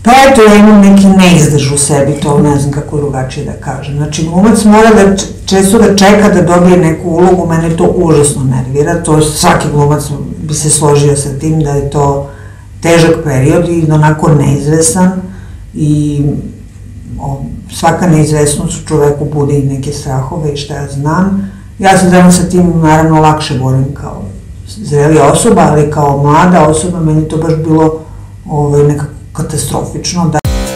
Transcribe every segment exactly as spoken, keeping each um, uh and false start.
Pa eto, ja imam neki neizdrž u sebi, to ne znam kako drugačije da kažem. Znači, glumac mora da često da čeka da dobije neku ulogu, mene to užasno nervira, to svaki glumac bi se složio sa tim da je to težak period i onako neizvesan i svaka neizvesnost u čoveku bude i neke strahove i šta ja znam. Ja se danas sa tim naravno lakše borim kao zrelija osoba, ali kao mlada osoba meni to baš bilo nekako katastrofično.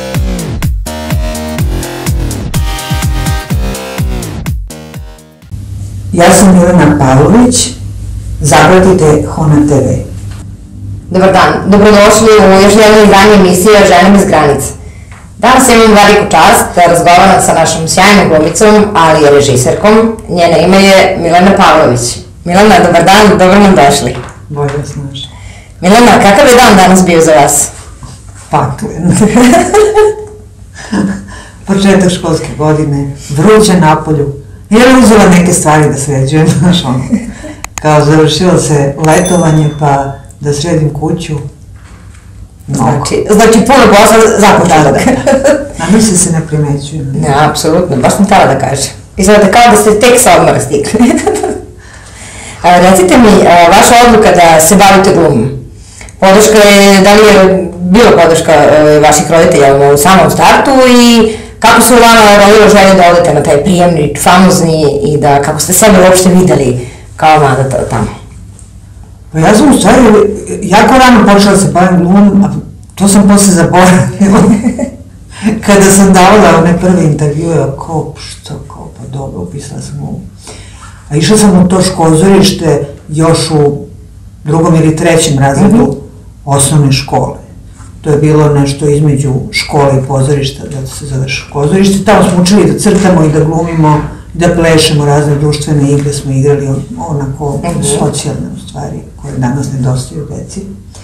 Ja sam Milena Pavlović, zapratite Hona te ve. Dobar dan, dobrodošli u još jedno izdanje emisije Ženom iz granice. Danas imam veliku čast da razgovaram sa našom sjajnom glumicom, ali i režiserkom. Njeno ime je Milena Pavlović. Milena, dobar dan, dobro nam došli. Bolje vas našli. Milena, kakav je dan danas bio za vas? Paklen. Početak školske godine, vruće napolju. Ja sam uzela neke stvari da sređujem, znaš ono. Kao završilo se letovanje, pa da sredim kuću. Znači, znači puno posla za početak. A mislim se ne primećujem. Ne, apsolutno, baš sam htjela da kažem. Izgleda kao da ste tek sa odmora stigli. Recite mi, vaša odluka da se bavite glumom. Podrška je, da li je bila podrška vaših roditelja u samom startu i kako se u vama rodilo želje da odete na taj prijemni, famozni i da kako ste sebe uopšte videli kao mlada tamo? Pa ja sam u stvari jako rano počela se bavim glumom, a to sam posle zaboravila. Kada sam davala one prve intervjue, kao što, kao pa dobro, upisala sam glumu. A išla sam u to škozorište još u drugom ili trećem razredu osnovne škole. To je bilo nešto između škole i pozorišta, da se zove škozorište. Tamo smo učili da crtamo i da glumimo, da plešemo razne društvene igre, smo igrali onako socijalne u stvari, koje danas nedostaju deci.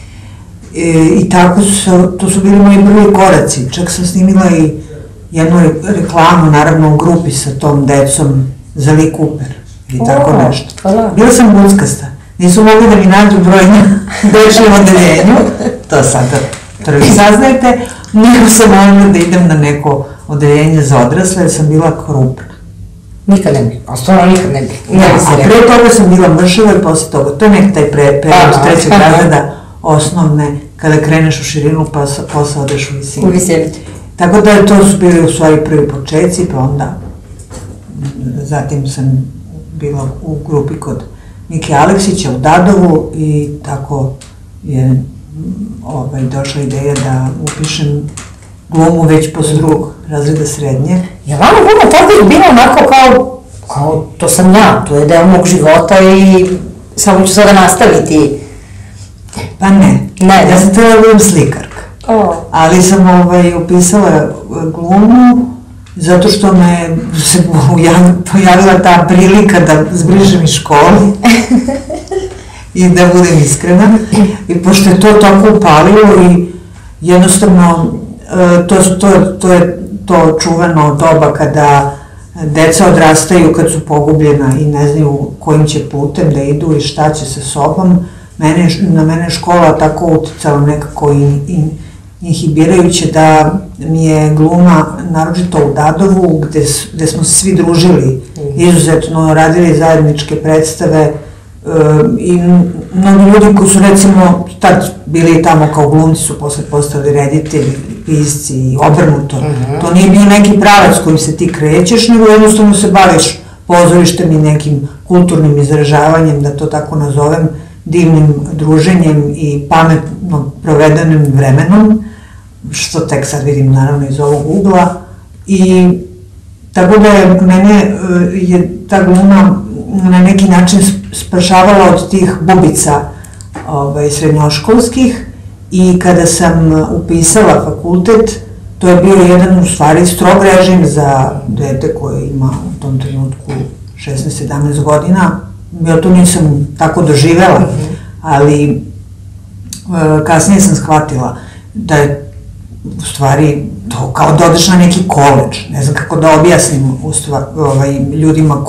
I tako su, to su bili moji prvi koraci. Čak sam snimila i jednu reklamu, naravno u grupi sa tom decom za Lee Cooper i tako nešto. Bila sam buckasta. Nisu mogli da mi nađu broj na dečjem odeljenju, to sada prvi saznajete, nego sam molila da idem na neko odeljenje za odrasle, jer sam bila krupna. Nikad ne bi, ostalo nikad ne bi. A pre toga sam bila mršava i posle toga, to je nek taj period trećeg razreda osnovne, kada kreneš u širinu pa posle odeš u visinu. U visinu. Tako da to su bili u stvari prvi početci, pa onda zatim sam bila u grupi kod Mike Aleksića u Dadovu i tako je došla ideja da upišem glumu već posle drugog razreda srednje. Je vama gluma tako bila onako kao, kao to sam ja, to je deo mog života i samo ću sada nastaviti? Pa ne, ja sam htjela da budem slikarka, ali sam upisala glumu zato što me se pojavila ta prilika da zbrižem iz škole i da budem iskrena. I pošto je to tako upalilo i jednostavno to je to čuveno doba kada deca odrastaju, kad su pogubljena i ne znaju kojim će putem da idu i šta će sa sobom. Na mene je škola tako uticala nekako i inhibirajuće da mi je gluma, naročito u Dadovu, gde smo se svi družili, izuzetno radili zajedničke predstave i mnogi ljudi koji su recimo tad bili tamo kao glumci su posle postali reditelji, pisci i obrnuto. To nije bio neki pravac kojim se ti krećeš, nego jednostavno se baviš pozorištem i nekim kulturnim izražavanjem, da to tako nazovem, divnim druženjem i pametno provedenim vremenom, što tek sad vidim naravno iz ovog ugla. I tako da je mene je ta gluma na neki način spašavala od tih bubica srednjoškolskih i kada sam upisala fakultet, to je bio jedan u stvari strog režim za dete koje ima u tom trenutku šesnaest sedamnaest godina. Ja to nisam tako doživela, ali kasnije sam shvatila da je u stvari to kao da odeš na neki koleđ. Ne znam kako da objasnim ljudima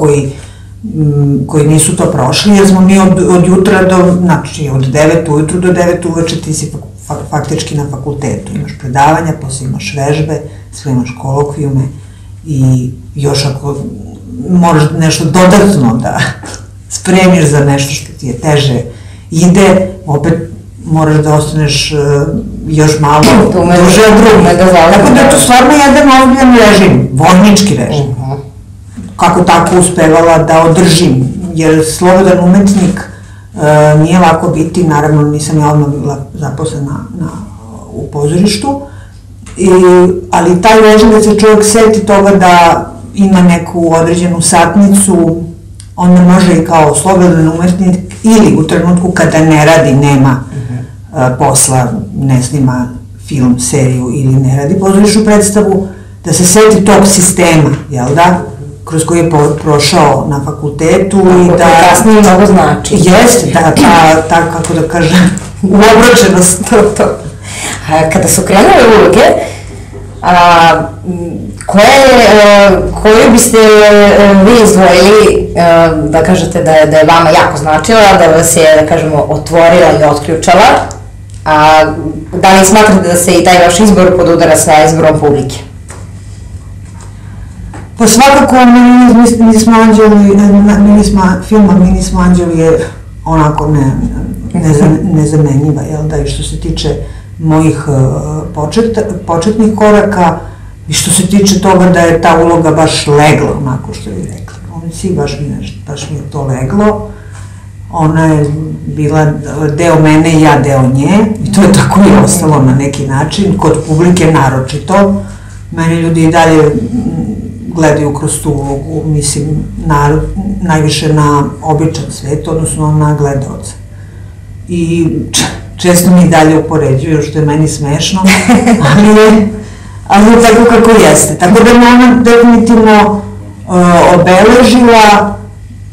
koji nisu to prošli, jer smo mi od jutra do, znači od devet ujutru do devet uveče ti si faktički na fakultetu. Imaš predavanja, posle imaš vežbe, sve imaš kolokvijume i još ako moraš nešto dodatno da spremiš za nešto što ti je teže ide, opet moraš da ostaneš još malo duže od drugih. Tako da je to stvarno jedan ozbiljan režim, vojnički režim. Kako tako uspevala da održim, jer slobodan umetnik nije lako biti, naravno nisam ja odmah bila zaposlena u pozorištu, ali taj režim da se čovjek seti toga da ima neku određenu satnicu, onda može i kao slobodan umetnik ili u trenutku kada ne radi, nema posla, ne snima film, seriju ili ne radi pozorišnu predstavu, da se seti tog sistema, jel da, kroz koji je prošao na fakultetu i da... Kasnije mnogo znači. Jeste, da, ta, kako da kažem, uobročenost. Kada su krenule uloge, koju biste vi izdvojili, da kažete da je vama jako značila, da vas je, da kažemo, otvorila i otključala, da li smatrate da se i taj vaš izbor podudara sa izborom publike? Pa svakako Minisma Anđeli, filma Minisma Anđeli je onako nezamenjiva, jel da, i što se tiče mojih početnih koraka i što se tiče toga da je ta uloga baš legla, onako što je rekla. Momci, baš mi je to leglo. Ona je bila deo mene i ja deo nje i to je tako i ostalo na neki način, kod publike naročito. Meni ljudi i dalje gledaju kroz tu ulogu, mislim, najviše na običan svet, odnosno na gledaoca. I često mi dalje upoređuju, što je meni smešno, ali je tako kako jeste. Tako da me ona definitivno obeležila.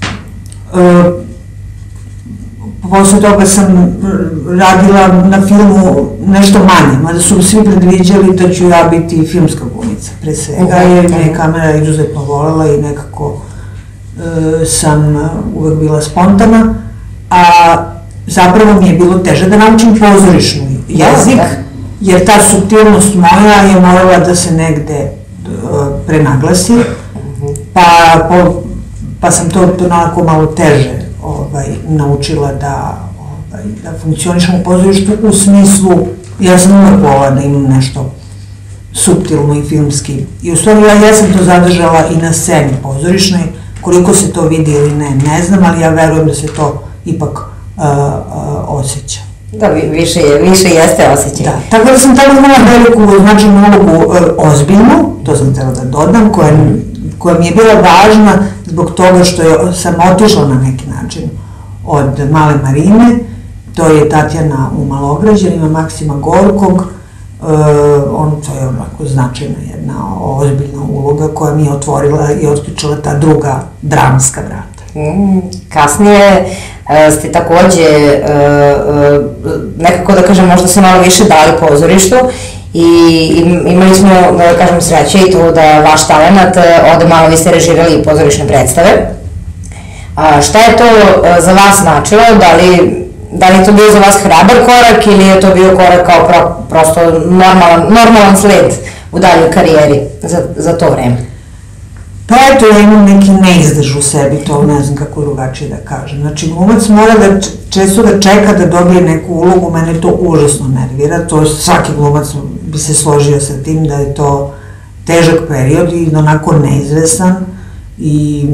Posle toga sam radila na filmu nešto manje, mada su svi predviđali da ću ja biti filmska glumica, pre svega, jer me je kamera izuzetno volela i nekako sam uvek bila spontana, a zapravo mi je bilo teže da naučim pozorišni jezik, jer ta suptilnost moja je morala da se negde prenaglasi, pa sam to onako malo teže naučila da funkcionišem u pozorištu u smislu, ja sam uvek volila da imam nešto suptilno i filmski. I u stvari ja sam to zadržala i na sceni pozorišnoj, koliko se to vidi ili ne, ne znam, ali ja verujem da se to ipak osjeća. Da, više jeste osjećaj. Da, tako da sam tako imala veliku značajnu ulogu ozbiljnu, to sam htjela da dodam, koja mi je bila važna zbog toga što sam otišla na neki način od Male Marine, to je Tatjana u Malograđanima, Maksima Gorkog, to je onako značajna jedna ozbiljna uloga koja mi je otvorila i otključila ta druga dramska vrata. Kasnije ste takođe, nekako da kažem, možda se malo više dali pozorištu i imali smo, da kažem, sreće i to da vaš talent ode malo, vi ste režirali pozorišne predstave. Šta je to za vas značilo? Da li je to bio za vas hrabar korak ili je to bio korak kao prosto normalan sled u daljoj karijeri za to vreme? Pa eto, ja imam neki neizdrž u sebi, to ne znam kako drugačije da kažem. Znači, glumac mora da često da čeka da dobije neku ulogu, mene to užasno nervira, to svaki glumac bi se složio sa tim da je to težak period i onako neizvesan i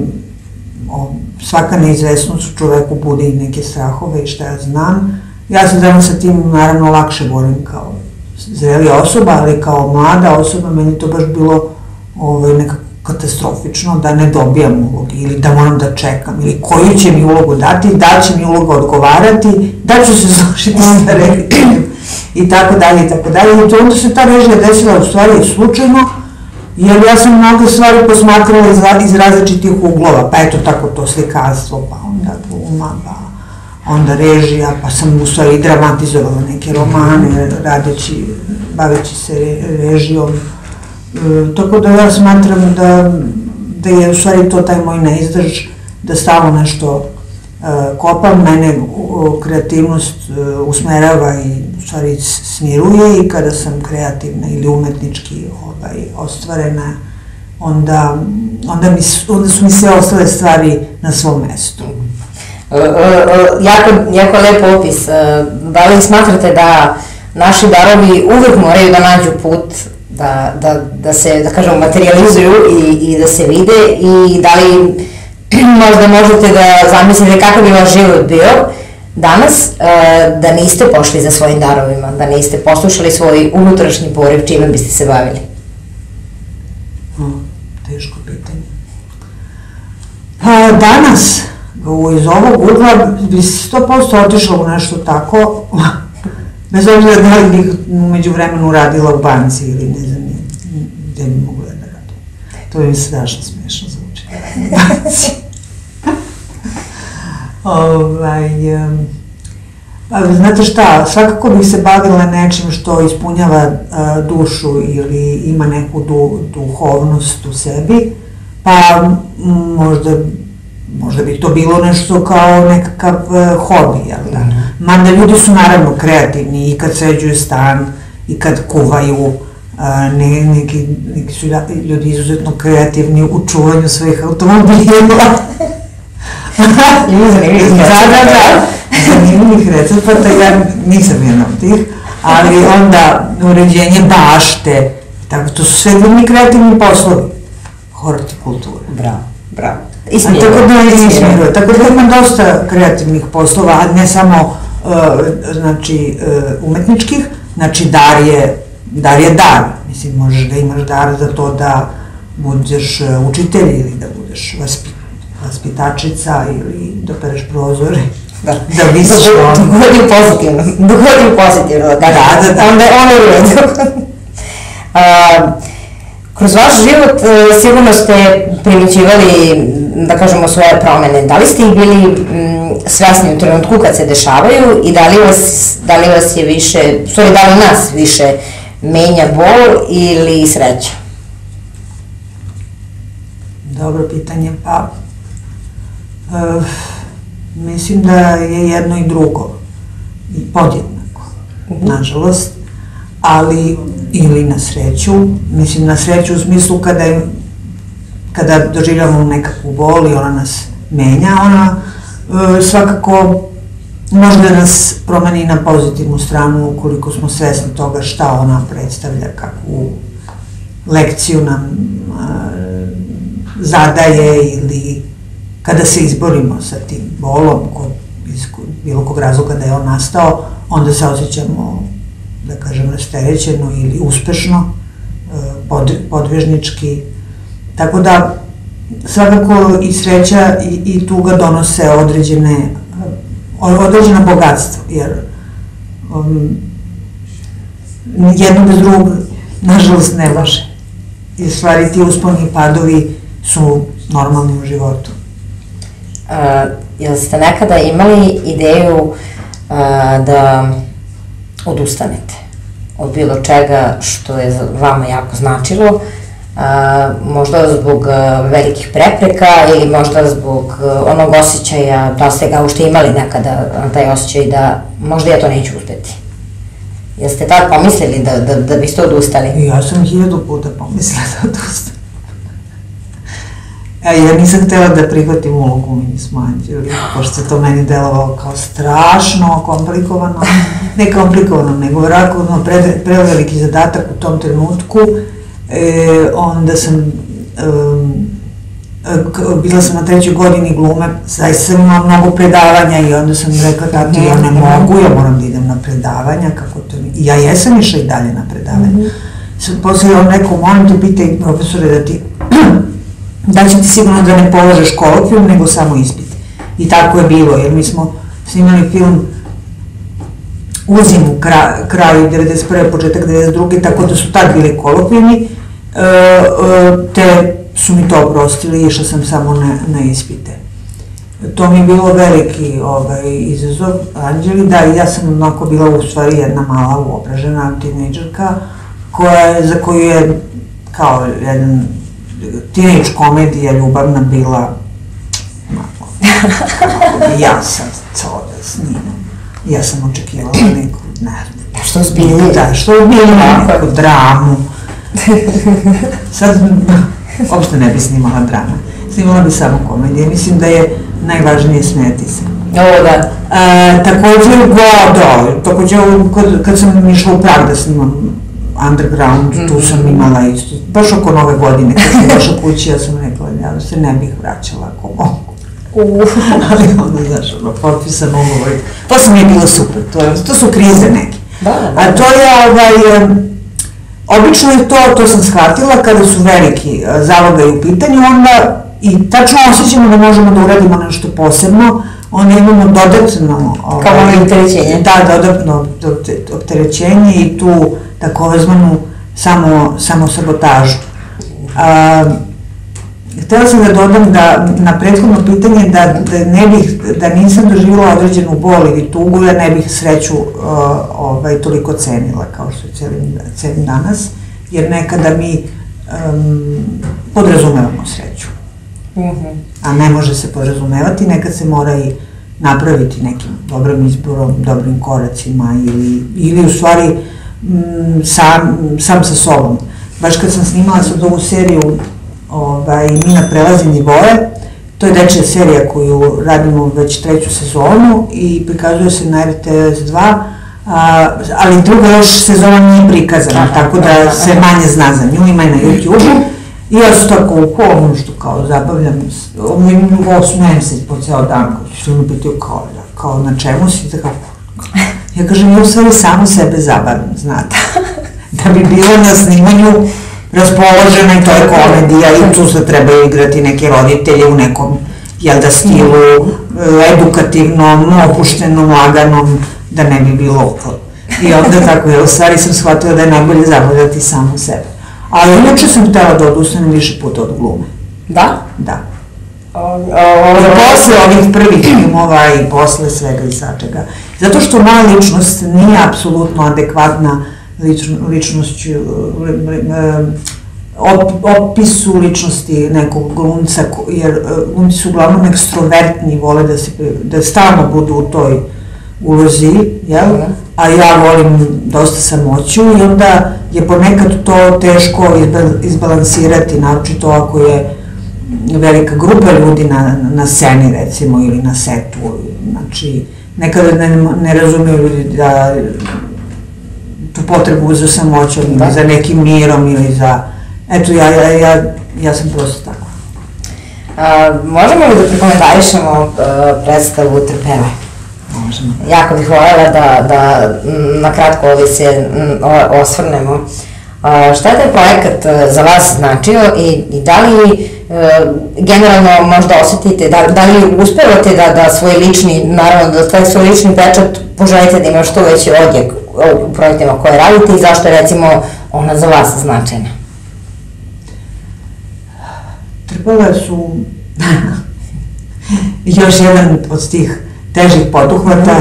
svaka neizvesnost u čoveku bude i neke strahove i šta ja znam. Ja se danas sa tim naravno lakše borim kao zrelija osoba, ali kao mlada osoba meni to baš bilo nekako katastrofično da ne dobijam ulogi ili da moram da čekam ili koju će mi ulogu dati, da će mi uloga odgovarati, da ću se složiti sa rediteljem i tako dalje i tako dalje. I onda se ta režija desila u stvari slučajno, jer ja sam mnoge stvari posmatrala iz različitih uglova, pa eto tako to slikarstvo, pa onda gluma, pa onda režija, pa sam u stvari dramatizovala neke romane, radeći, baveći se režijom. Tako da ja smatram da je u stvari to taj moj neizdrž, da stalno nešto kopa, mene kreativnost usmerava i u stvari smiruje i kada sam kreativna ili umetnički ostvarena, onda su mi sve ostale stvari na svom mestu. Jako lepo opis. Da li smatrate da naši darovi uvek moraju da nađu put, da se, da kažemo, materializuju i da se vide, i da li možda možete da zamislite kakav bi vaš život bio danas da niste pošli za svojim darovima, da niste poslušali svoj unutrašnji poriv, čime biste se bavili? Teško pitanje. Danas, iz ovog ugla, bi sto posto otišla u nešto tako, bez obzira da li bih umeđu vremenu radila u banci ili ne znam gde bi mogla da radim. To bi mi strašno smešno zvuči. Znate šta, svakako bih se bavila nečim što ispunjava dušu ili ima neku duhovnost u sebi, pa možda možda bi to bilo nešto kao nekakav hobi, jel da? Mada ljudi su naravno kreativni i kad sređuju stan i kad kuvaju, neki su ljudi izuzetno kreativni u čuvanju svojih automobila. Ima zanimljivih recepata. Zanimljivih recepata, ja nisam jedna od tih, ali onda uređenje bašte, tako, to su sve divni kreativni poslovi, hortikultura. Bravo, bravo. Tako da je ismiruje, tako da ima dosta kreativnih poslova, a ne samo umetničkih, znači dar je dar je dar, mislim, možeš da imaš dar za to da budeš učitelj ili da budeš vaspitačica ili da pereš prozore, da visiš ono. Dogodim pozitivno, dogodim pozitivno, da, da, da, onda je ono u redu. Kroz vaš život sigurno ste primećivali, da kažemo, svoje promene. Da li ste ih bili svesni u trenutku kad se dešavaju i da li vas je više, stvari, da li nas više menja bol ili sreća? Dobro pitanje, pa mislim da je jedno i drugo i podjednako, nažalost, ali ili na sreću, mislim na sreću u smislu kada doživljamo nekakvu bol i ona nas menja, ona svakako može da nas promeni na pozitivnu stranu ukoliko smo svesni toga šta ona predstavlja, kakvu lekciju nam zadaje, ili kada se izborimo sa tim bolom iz bilo kog razloga da je on nastao, onda se osjećamo, da kažem, rasterećeno ili uspešno, podvežnički. Tako da svakako i sreća i tuga donose određene određeno bogatstvo, jer jedno bez drugog, nažalost, ne može. I stvari ti usponi i padovi su normalni u životu. Jel ste nekada imali ideju da odustanete od bilo čega što je vama jako značilo, možda zbog velikih prepreka ili možda zbog onog osjećaja, da ste ga ušte imali nekada taj osjećaj da možda ja to neću uspeti? Jeste tad pomislili da biste odustali? Ja sam hiljadu puta pomislila da odustanem. Ja nisam htela da prihvatim ulogu Ministru Anđeli, pošto se to meni delovalo kao strašno komplikovano, ne komplikovano, nego vjerojatno preveliki zadatak u tom trenutku. Onda sam, bila sam na trećoj godini glume, zaista sam imala mnogo predavanja i onda sam rekla, tati, ja ne mogu, ja moram da idem na predavanja, kako to mi... I ja jesam išla i dalje na predavanja. Posle on rekao, moram te pitaj profesore da ti, da će ti sigurno da ne položeš kolokvijum, nego samo ispit. I tako je bilo, jer mi smo snimali film u zimu, kraju devedeset prve, početak devedeset druge, tako da su tad bili kolokvijumi, te su mi to oprostili i išla sam samo na ispite. To mi je bilo veliki izazov, Anđeli, da, i ja sam onako bila u stvari jedna mala uobražena tinejdžerka, za koju je kao jedan tinejdž komedija ljubavna bila Ja sam to da snimam. Ja sam očekivala neku, ne znam. Što zbiljnije? Da, što zbiljnije, neku dramu. Sad, uopšte ne bi snimala drama. Snimala bi samo komedije. Mislim da je najvažnije smijeti se. Ovo da. Također, da, također kad sam išla u Prag da snimam Underground, tu sam imala isto, baš oko nove godine, kad sam došla kući, ja sam rekla, ja se ne bih vraćala ako mogu. Ali onda, znaš, ono, potpisan ugovor. Posle mi je bilo super, to su krize neke. A to je, ovaj, obično je to, to sam shvatila, kada su veliki zalogaji u pitanju, onda i tačno osjećamo da možemo da uradimo nešto posebno, onda imamo dodatno... Kao ono opterećenje. Da, dodatno opterećenje i tu takozvanu samo sabotažu. Htela sam da dodam da na prethodno pitanje da nisam doživjela određenu bol ili tugu, ja ne bih sreću toliko cenila kao što cenim danas, jer nekada mi podrazumevamo sreću. A ne može se podrazumevati, nekad se mora i napraviti nekim dobrim izborom, dobrim koracima ili u stvari sam sa sobom. Baš kad sam snimala sad ovu seriju Mina prelazi nivoe, to je dečja serija koju radimo već treću sezonu i prikazuje se na R T S dva, ali druga još sezona nije prikazana, tako da se manje zna za nju, ima i na YouTube-u. I ja su tako u kolom što kao zabavljam, osmijem se po ceo dan, što mi pitaju kao na čemu si, tako. Ja kažem, ja u stvari samo sebe zabavljam, znate, da bi bila na snimanju raspoložena i to je komedija i tu se trebaju igrati neke roditelje u nekom, jel da, stilu, edukativnom, opuštenom, laganom, da ne bi bilo. I onda tako, ja u stvari sam shvatila da je najbolje zabavljati samo sebe. Ali inače sam htjela da odustanem više puta od glume. Da? Da. I posle ovih prvih filmova i posle svega i svačega. Zato što moja ličnost nije apsolutno adekvatna ličnošću, opisu ličnosti nekog glumca, jer glumci su uglavnom ekstrovertni, vole da stalno budu u toj ulozi, jel? A ja volim dosta samoću i onda je ponekad to teško izbalansirati, naročito ako je velika grupa ljudi na sceni, recimo, ili na setu. Znači, nekada ne razumiju ljudi da tu potrebu za samoćom ili za nekim mirom ili za... Eto, ja sam prosto tako. Možemo li da prekomentarišemo predstavu Trpele? Možemo. Jako bih voljela da na kratko ovdje se osvrnemo. Šta je taj projekat za vas značio i da li generalno možda osjetite, da li uspevate da svoj lični, naravno da taj svoj lični pečat poželite da ima što veći odjek u projektima koje radite i zašto je recimo ona za vas značajna? Trpele su još jedan od tih težih poduhvata,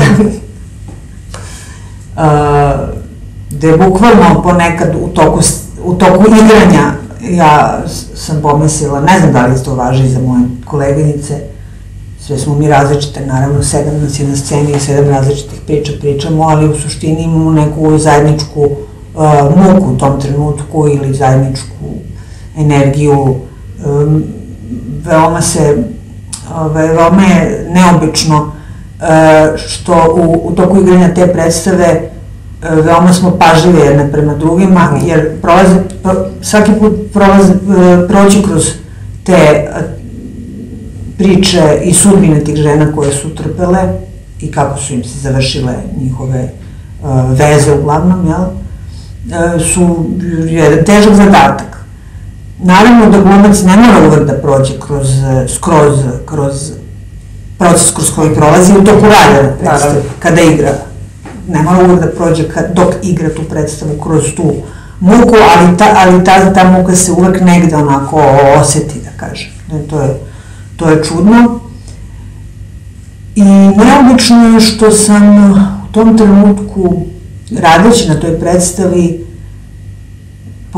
gde bukvalno ponekad u toku igranja ja sam pomislila, ne znam da li to važi za moje koleginice, sve smo mi različite, naravno sedam nas je na sceni i sedam različitih priča pričamo, ali u suštini imamo neku zajedničku muku u tom trenutku ili zajedničku energiju. Veoma se, veoma je neobično što u toku igranja te predstave veoma smo pažljivi jedne prema drugima, jer svaki put proći kroz te priče i sudbine tih žena koje su trpele i kako su im se završile njihove veze uglavnom, jel, su jedan težak zadatak. Naravno da glumac ne mora uvek da prođe skroz proces kroz koji prolazi u toku rada predstave, kada igra. Ne mora uvek da prođe dok igra tu predstavu kroz tu muku, ali ta muka se uvek negde onako oseti, da kažem. To je čudno. I neobično je što sam u tom trenutku, radeći na toj predstavi,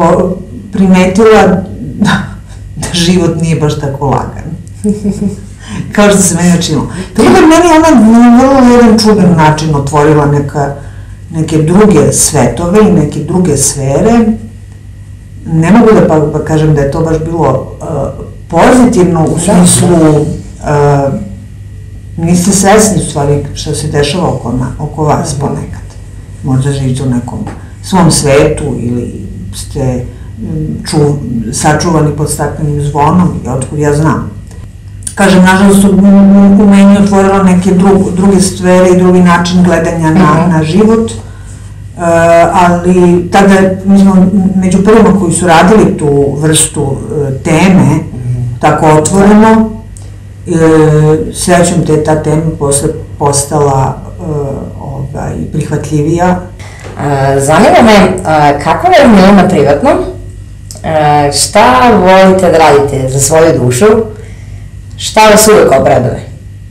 primetila da život nije baš tako lagan. kao što se meni učinilo. Primer, meni je ona vrlo jedan čudan način otvorila neka, neke druge svetove i neke druge sfere. Ne mogu da pa, pa kažem da je to baš bilo uh, pozitivno u smislu uh, niste svesni u stvari što se dešava oko, na, oko vas ponekad. Možda živite u nekom svom svetu ili ste ču, sačuvani pod staklenim zvonom i otkud ja znam. Kažem, nažalost, u meni otvorilo neke dru, druge sfere i drugi način gledanja na, na život, uh, ali tada mi smo među prvima koji su radili tu vrstu uh, teme, tako otvoreno, uh, srećom te ta tema posle postala uh, ovaj, prihvatljivija. Zanima me, kako je Milena privatno, šta volite da radite za svoju dušu, šta vas uvek obraduje?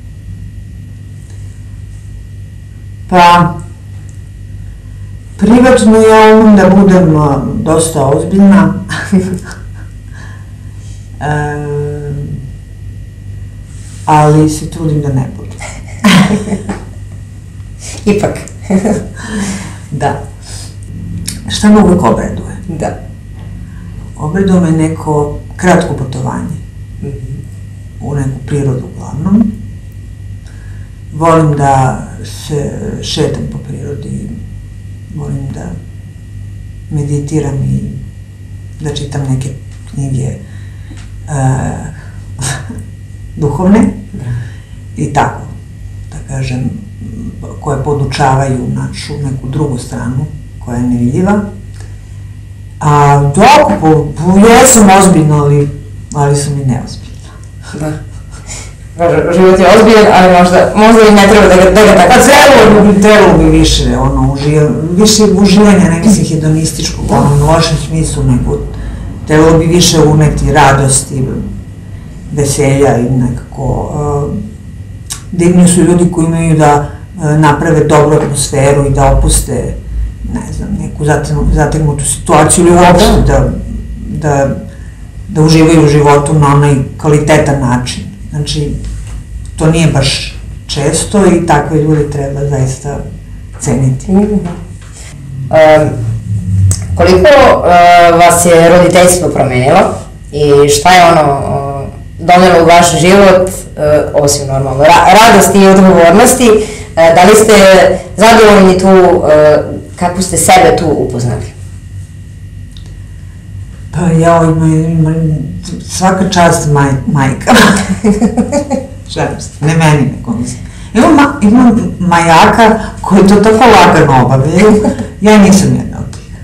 Pa, privatno ja umem da budem dosta ozbiljna, ali se trudim da ne budem. Ipak. Da. Šta me uvek obraduje? Da. Obraduje me neko kratko putovanje. Mm-hmm. U neku prirodu uglavnom. Volim da se šetam po prirodi, volim da meditiram i da čitam neke knjige uh, duhovne. Da. I tako, da kažem, koje podučavaju našu neku drugu stranu, koja je nevidljiva. A dok, po, po, ja sam ozbiljna, ali, ali sam i neozbiljna. Da. Život je ozbiljan, ali možda, možda i ne treba da ga, da ga tako... Pa trebalo bi, trebalo bi više, ono, uživ, više uživanja, ne mislim hedonističkog, u onom lošem smislu, nego trebalo bi više uneti radosti, veselja i nekako... Uh, divni su ljudi koji imaju da naprave dobru atmosferu i da opuste, ne znam, neku zategnutu situaciju ili uopšte da, da, da uživaju u životu na onaj kvalitetan način. Znači, to nije baš često i takve ljude treba zaista ceniti. Mm-hmm. Um, koliko uh, vas je roditeljstvo promenilo i šta je ono uh, donelo u vaš život, uh, osim normalno, ra radosti i odgovornosti, uh, da li ste zadovoljni tu, uh, kako ste sebe tu upoznali? Pa ja imam, imam svaka čast maj, majka. Šalim se, ne meni neko mislim. Imam, ma, imam majaka koji to tako lagano obavljaju, ja nisam jedna od tih.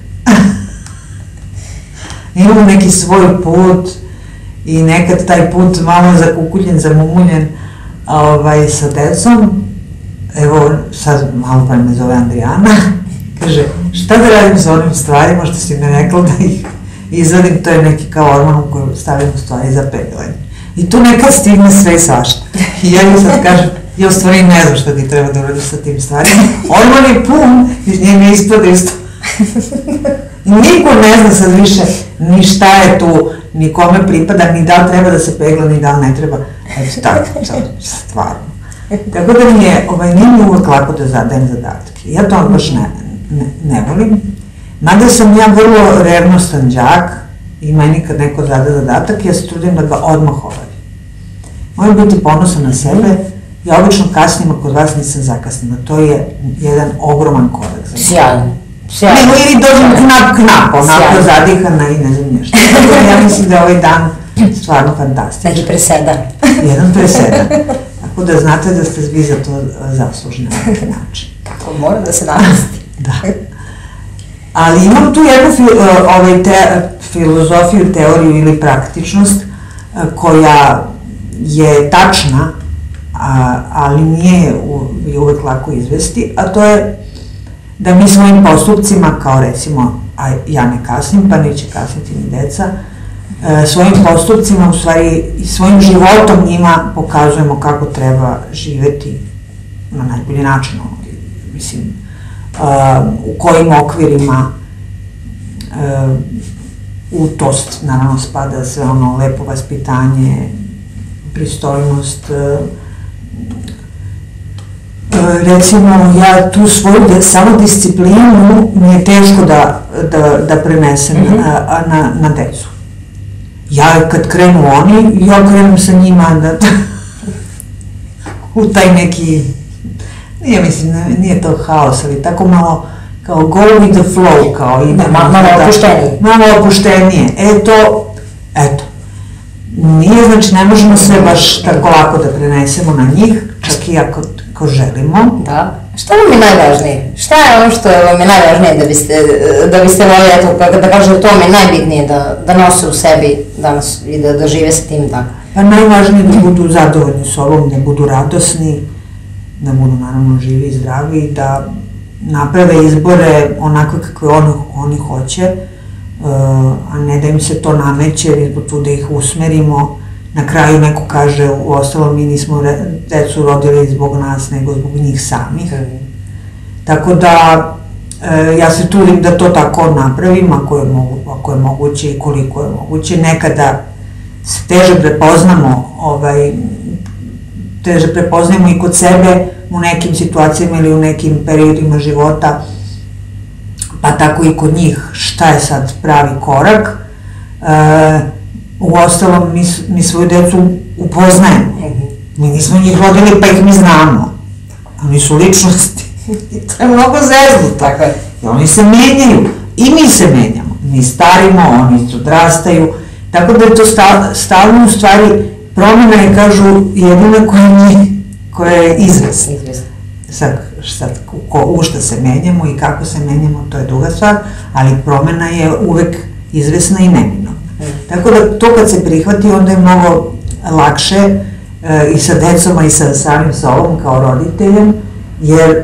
Imam neki svoj put i nekad taj put malo zakukuljen, zamumuljen ovaj, sa decom. Evo, sad malo pa me zove Andrijana, kaže, šta da radim sa onim stvarima što si me rekla da ih izvadim, to je neki kao orman u koju stavim u stvari za peglanje. I tu nekad stigne sve i svašta. I ja mi sad kažem, ja u stvari ne znam šta ti treba da uradiš sa tim stvarima. Orman je pun, iz njega ispada isto. Niko ne zna sad više ni šta je tu, ni kome pripada, ni da li treba da se pegla, ni da li ne treba. Eto tako, stvarno. Tako da mi je, ovaj, nije mi uvek lako da zadajem zadatke. Ja to baš ne, ne, ne volim. Mada sam ja vrlo revnostan đak i meni kad neko zada zadatak, ja se trudim da ga odmah obavim. Moram biti ponosan na sebe, ja obično kasnim, a kod vas nisam zakasnila. To je jedan ogroman korak za mene. Sjajno. Sjajno. Nego ili dođem knap, knap, onako zadihana i ne znam nešto. Ja mislim da je ovaj dan stvarno fantastičan. Neki presedan. Jedan presedan. Tako da znate da ste vi za to zaslužni na neki način. Kako mora da se navesti. Da. Ali imam tu jednu fi, ovaj, te, filozofiju, teoriju ili praktičnost koja je tačna, a, ali nije u, je uvek lako izvesti, a to je da mi svojim postupcima, kao recimo, a ja ne kasnim, pa neće kasniti ni deca, svojim postupcima, u stvari i svojim životom njima pokazujemo kako treba živeti na najbolji način, mislim, u kojim okvirima, u to naravno spada sve ono lepo vaspitanje, pristojnost. Recimo, ja tu svoju samodisciplinu mi je teško da prenesem na decu. Ja kad krenu oni, ja krenem sa njima u taj neki, nije mislim, nije to haos, ali tako malo kao go with the flow, kao ide. Malo opuštenije. Malo opuštenije. E to, eto, nije, znači ne možemo sve baš tako lako da prenesemo na njih, čak i ako želimo. Da. Šta vam je najvažnije? Šta je ono što vam je najvažnije da biste volili, eto, da kažem, to vam je najbitnije da nose u sebi danas i da žive sa tim tako? Pa najvažnije da budu zadovoljni sobom, da budu radosni, da budu naravno živi i zdravi, da naprave izbore onako kakve oni hoće, a ne da im se to nameće, jer je tu da ih usmerimo. Na kraju neko kaže, u ostalom mi nismo decu rodili zbog nas, nego zbog njih samih. Tako da ja se trudim da to tako napravim, ako je moguće i koliko je moguće. Nekada se teže prepoznamo, teže prepoznamo i kod sebe u nekim situacijama ili u nekim periodima života, pa tako i kod njih šta je sad pravi korak. U ostalom, mi svoju decu upoznajemo. Mi nismo njih rodili, pa ih mi znamo. Oni su ličnosti. To je mnogo zeznuto. I oni se menjaju. I mi se menjamo. Mi starimo, oni odrastaju. Tako da je to stalno, u stvari, promjena je, kažu, jedina koja je izvesna. Sad, u šta se menjamo i kako se menjamo, to je druga stvar, ali promjena je uvek izvesna i neminovna. Tako da to kad se prihvati, onda je mnogo lakše i sa decom, i sa samim sobom kao roditeljem, jer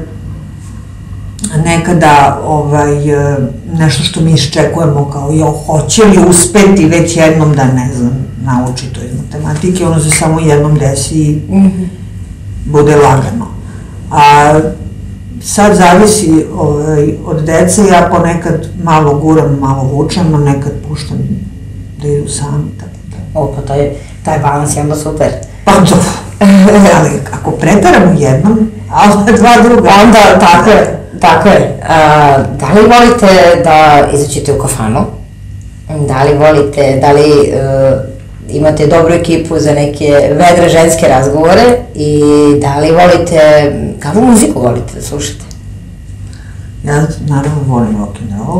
nekada nešto što mi iščekujemo kao jo, hoće li uspeti već jednom da, ne znam, nauči to iz matematike, ono se samo jednom desi i bude lagano. A sad zavisi od dece, ja ponekad malo guram, malo vučem, a nekad puštam da idu sami. O, pa taj balans je onda super. Pa to, ali ako pretaram jednom, a onda dva druga. Onda, tako je, tako je. Da li volite da izađete u kafanu? Da li volite, da li imate dobru ekipu za neke vedre ženske razgovore i da li volite, kakvu muziku volite da slušate? Ja naravno volim rock'n'roll.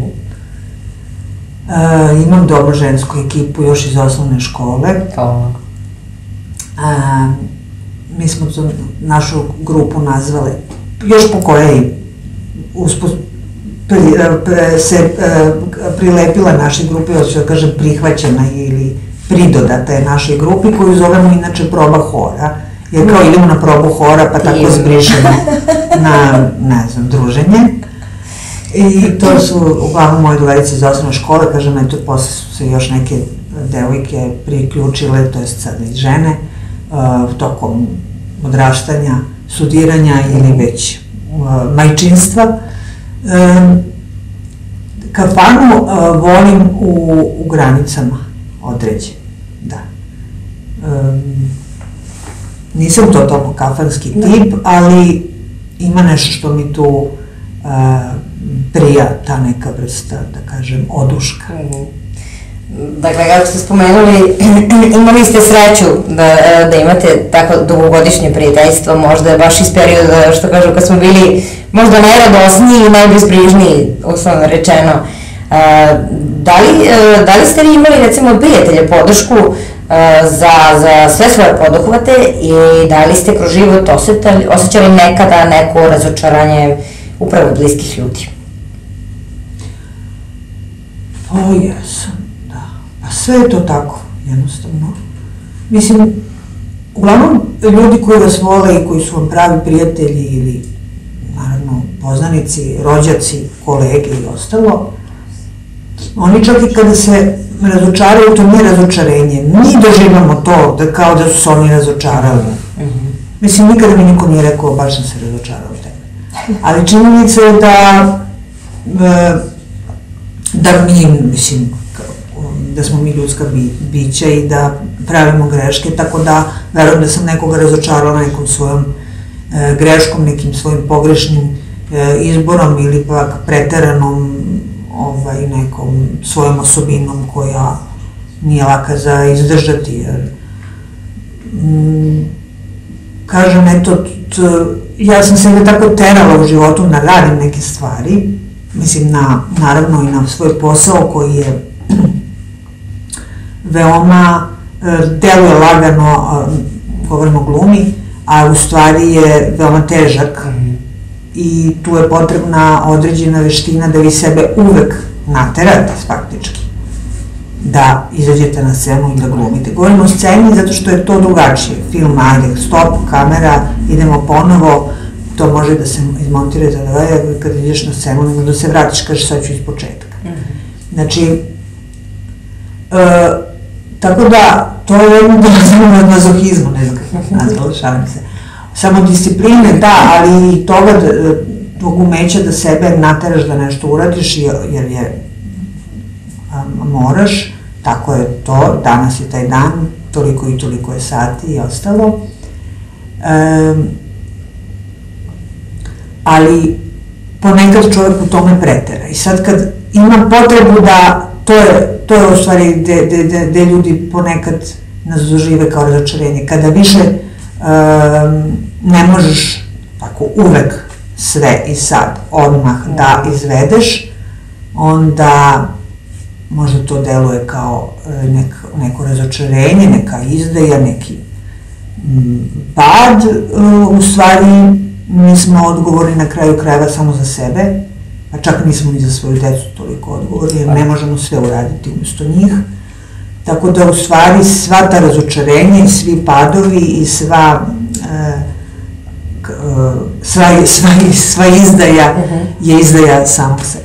Imam dobru žensku ekipu još iz osnovne škole. Mi smo našu grupu nazvali, još po kojoj se prilepila našoj grupi, hoću da kažem prihvaćena ili pridodata je našoj grupi, koju zovemo inače proba hora, jer kao idemo na probu hora pa tako zbrišemo na, ne znam, druženje. I to su uglavnom moje drugarice iz osnovne škole, kažem, eto, posle su se još neke devojke priključile, to jest sada i žene, tokom odraštanja, studiranja ili već majčinstva. Kafanu volim u granicama određe, da. Nisam totalno kafanski tip, ali ima nešto što mi tu prija, ta neka vrsta, da kažem, oduška. Dakle, kako ste spomenuli, imali ste sreću da imate tako dugogodišnje prijateljstvo, možda baš iz perioda, što kažu, kad smo bili možda najradosniji i najbezbrižniji, uslovno rečeno. Da li ste vi imali, recimo, prijatelje, podršku za sve svoje poduhvate i da li ste kroz život osjećali nekada neko razočaranje upravo bliskih ljudi? O, jesam, da. Pa sve je to tako, jednostavno. Mislim, uglavnom, ljudi koji vas vole i koji su vam pravi prijatelji ili, naravno, poznanici, rođaci, kolege i ostalo, oni čak i kada se razočaraju, to nije razočarenje. Mi doživamo to kao da su se oni razočarali. Mislim, nikada mi niko nije rekao, baš sam se razočarao u tebe. Ali činjenica je da da mi, mislim, da smo mi ljudska bića i da pravimo greške, tako da verujem da sam nekoga razočarala nekom svojom greškom, nekim svojim pogrešnim izborom ili pak preteranom nekom svojom osobinom koja nije laka za izdržati, jer kažem, eto, ja sam sebe tako terala u životu da radim neke stvari, mislim, naravno i na svoj posao koji je veoma, deluje lagano, govorimo o glumi, a u stvari je veoma težak i tu je potrebna određena veština da vi sebe uvek naterate, faktički, da izađete na scenu i da glumite. Govorimo o sceni zato što je to drugačije. Film, ajde, stop, kamera, idemo ponovo, to može da se izmontira za dve, kad ideš na scenu, nego da se vratiš, kažeš sad ću iz početka. Znači, tako da, to je jedno dolazimo od mazohizma, ne znam kako nazvala, šalim se. Samo discipline, da, ali i toga, tog umeća da sebe nateraš da nešto uradiš, jer je moraš, tako je to, danas je taj dan, toliko i toliko je sati i ostalo. Ali ponekad čovjek u tome pretera i sad kad imam potrebu da, to je u stvari gde ljudi ponekad nas dožive kao razočarenje, kada više ne možeš tako uvek sve i sad odmah da izvedeš, onda možda to deluje kao neko razočarenje, neka izdaja, neki pad. U stvari mi smo odgovorni na kraju krajeva samo za sebe, a čak nismo ni za svoju decu toliko odgovorni, jer ne možemo sve uraditi umesto njih. Tako da u stvari sva ta razočarenja i svi padovi i sva sva izdaja je izdaja samog sebe.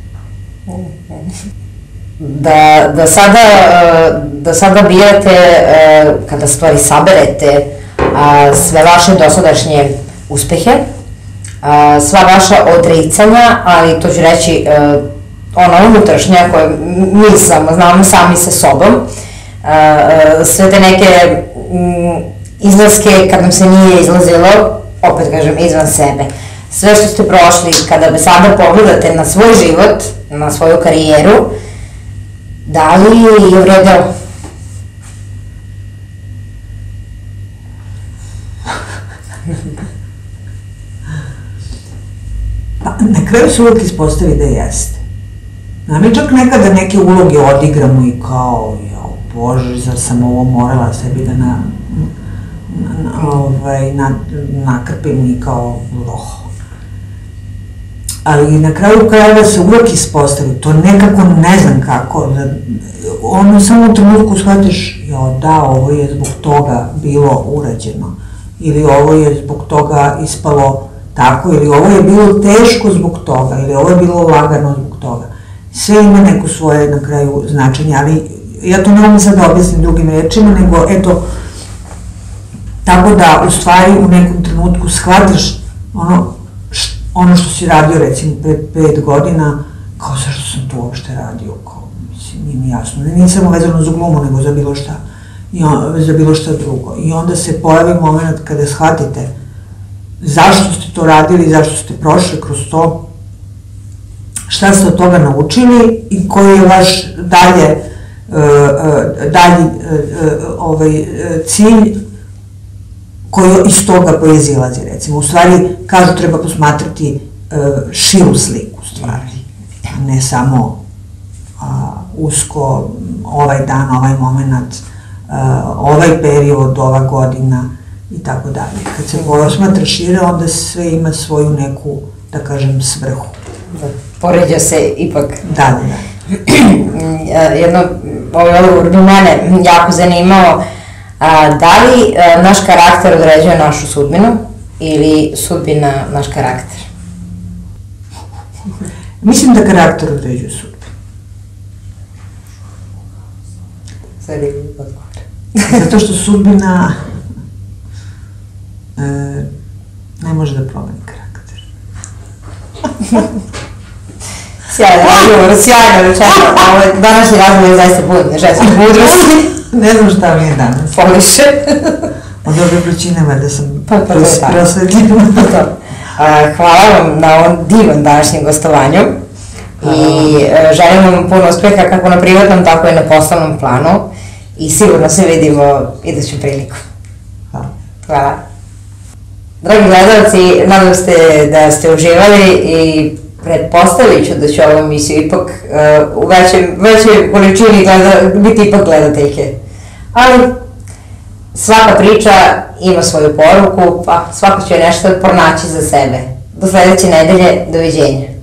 Da sada birate, kada stvari saberete, sve vaše dosadašnje uspehe, sva vaša odricanja, ali to ću reći ona unutrašnja koje mi samo znamo sami sa sobom, sve te neke izlaske kad nam se nije izlazilo, opet kažem, izvan sebe. Sve što ste prošli, kada bi sada pogledate na svoj život, na svoju karijeru, da li je vredelo? Pa, na kraju se uvijek ispostavi da jeste. Mi čak nekada neke uloge odigramo i kao, jao Bože, zar sam ovo morala sebi da nakrpim i kao loho. Ali na kraju krajeva se uvijek ispostavi, to nekako ne znam kako, ono samo u trenutku shvatiš, jao da, ovo je zbog toga bilo urađeno, ili ovo je zbog toga ispalo tako, ili ovo je bilo teško zbog toga, ili ovo je bilo lagano zbog toga. Sve ima neko svoje na kraju značenje, ali ja to ne mogu sad da objasnim drugim rečima, nego eto, tako da u stvari u nekom trenutku shvatiš ono što si radio recimo pred pet godina, kao zašto sam to uopšte radio, kao, mislim, nije mi jasno, nije samo vezano za glumu, nego za bilo šta, za bilo šta drugo. I onda se pojavi moment kada shvatite zašto ste to radili, zašto ste prošli kroz to, šta ste od toga naučili i koji je vaš dalje, dalji cilj koji iz toga proizilazi, recimo. U stvari, kažu, treba posmatrati širu sliku, u stvari, a ne samo usko ovaj dan, ovaj moment, ovaj period, ova godina i tako dalje. Kad se posmatra šire, onda sve ima svoju neku, da kažem, svrhu. Poređa se ipak. Da, da, da. Jedno, ovaj odgovor bi mene jako zanimao, da li naš karakter određuje našu sudbinu ili sudbina naš karakter? Mislim da karakter određuje sudbinu. Sledi odgovor. Zato što sudbina ne može da promeni karakter. Sjajno, odgovor, sjajno rečeno. Današnji razgovor je zaista put na ženskoj mudrosti. Ne znam šta mi je danas. Poliše. Od ove vrućine da sam pa, pa, prosvetljena. Hvala vam na ovom divnom današnjem gostovanju i želim vam puno uspeha kako na privatnom, tako i na poslovnom planu i sigurno se vidimo iduću priliku. Hvala. Hvala. Dragi gledalci, nadam se da ste uživali i pretpostavit ću da će ovu emisiju ipak u većoj količini biti ipak gledateljke. Ali svaka priča ima svoju poruku, pa svako će nešto pronaći za sebe. Do sledeće nedelje, doviđenja.